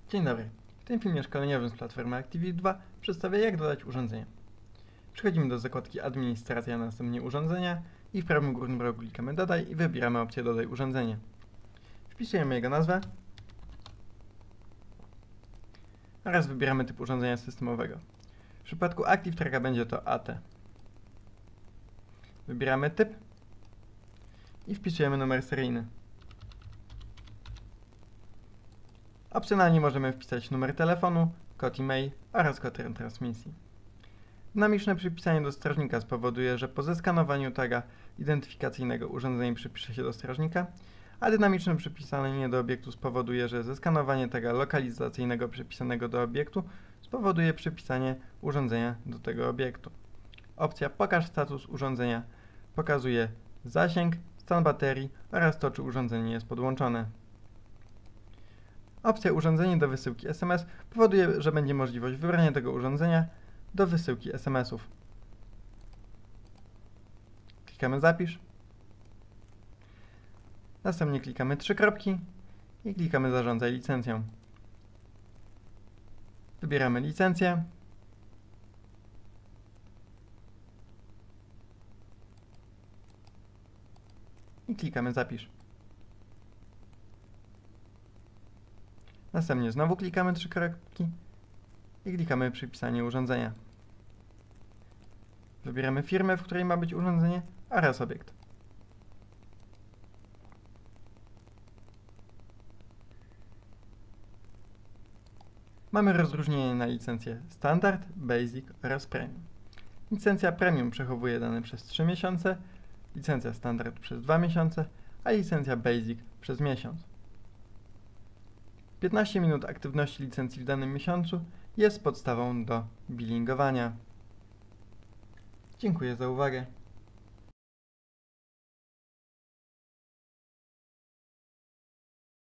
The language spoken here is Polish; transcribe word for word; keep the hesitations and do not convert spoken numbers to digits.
Dzień dobry. W tym filmie szkoleniowym z platformy Activity dwa przedstawię, jak dodać urządzenie. Przechodzimy do zakładki Administracja, następnie Urządzenia i w prawym górnym rogu klikamy Dodaj i wybieramy opcję Dodaj urządzenie. Wpisujemy jego nazwę oraz wybieramy typ urządzenia systemowego. W przypadku Active Tracka będzie to A T. Wybieramy typ i wpisujemy numer seryjny. Opcjonalnie możemy wpisać numer telefonu, kod e-mail oraz kod retransmisji. Dynamiczne przypisanie do strażnika spowoduje, że po zeskanowaniu taga identyfikacyjnego urządzenie przypisze się do strażnika, a dynamiczne przypisanie do obiektu spowoduje, że zeskanowanie taga lokalizacyjnego przypisanego do obiektu spowoduje przypisanie urządzenia do tego obiektu. Opcja Pokaż status urządzenia pokazuje zasięg, stan baterii oraz to, czy urządzenie jest podłączone. Opcja Urządzenie do wysyłki S M S powoduje, że będzie możliwość wybrania tego urządzenia do wysyłki S M S-ów. Klikamy Zapisz. Następnie klikamy trzy kropki i klikamy Zarządzaj licencją. Wybieramy licencję. I klikamy Zapisz. Następnie znowu klikamy trzy kropki i klikamy Przypisanie urządzenia. Wybieramy firmę, w której ma być urządzenie oraz obiekt. Mamy rozróżnienie na licencję Standard, Basic oraz Premium. Licencja Premium przechowuje dane przez trzy miesiące, licencja Standard przez dwa miesiące, a licencja Basic przez miesiąc. piętnaście minut aktywności licencji w danym miesiącu jest podstawą do billingowania. Dziękuję za uwagę.